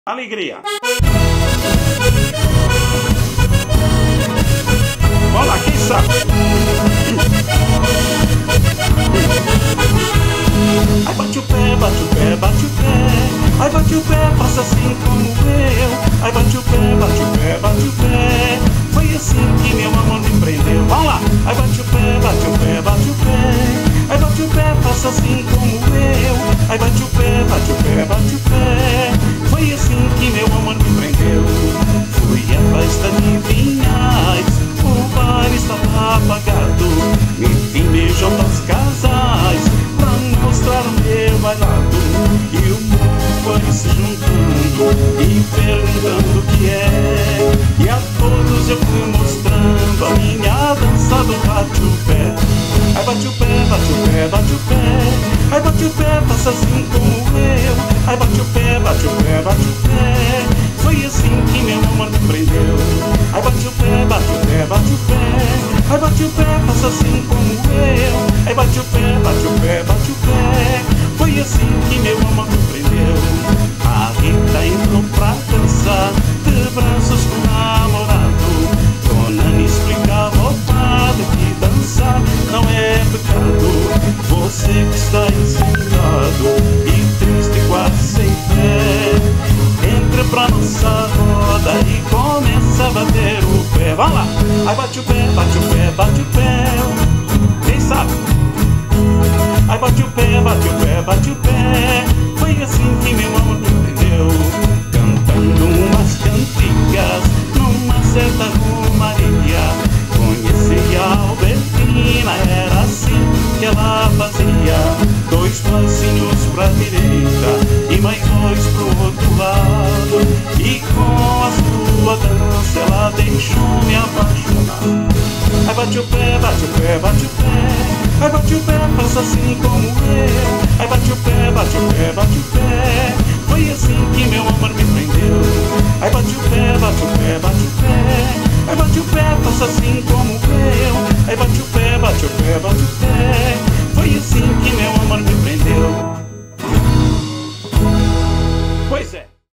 Alegria. Vamos lá, quem sabe? Ai, bate o pé, bate o pé, bate o pé. Ai, bate o pé, faça assim como eu. Ai, bate o pé, bate o pé, bate o pé. Foi assim que meu amor me prendeu. Vamos lá! Ai, bate o pé, bate o pé, bate o pé. Ai, bate o pé, faça assim como eu. Ai, bate o pé, bate o pé, bate o pé. Foi assim que meu amor me prendeu. Fui à festa de Vinhais, o bar estava apagado. Me vi beijando aos casais pra mostrar o meu bailado. E o povo foi se juntando e perguntando o que é. E a todos eu fui mostrando a minha dança do bate o pé. Ai, bate o pé, bate o pé, bate o pé. Ai, bate o pé, faça assim como eu. Ai, bate o pé, bate o pé, bate o pé. Foi assim que meu amor me prendeu. Ai, bate o pé, bate o pé, bate o pé. Ai, bate o pé, faça assim como eu. Ai, bate o pé, bate o pé, bate o pé. Foi assim que meu amor me prendeu. A Rita entrou pra dançar, de braços com o namorado. Dona Ana explicava ao padre que dançar não é pecado. Você que está ensinado e triste, quase sem fé, entre pra nossa roda e começa a bater o pé. Vamos lá! Ai, bate o pé, bate o pé, bate o pé. Quem sabe? Ai, bate o pé, bate o pé, bate o pé. Foi assim que meu amor me prendeu. Cantando umas cantigas numa certa romaria. Conheci a Albertina, era assim que ela fazia. 2 passinhos pra direita e mais 2 pro outro lado. E com a sua dança ela deixou me apaixonar. Ai, bate o pé, bate o pé, bate o pé. Ai, bate o pé, faça assim como eu. Ai, bate o pé, bate o pé, bate o pé. Foi assim que meu amor me prendeu. Ai, bate o pé, bate o pé, bate o pé. Ai, bate o pé, faça assim como eu. Ai, bate o pé, bate o pé, bate o pé.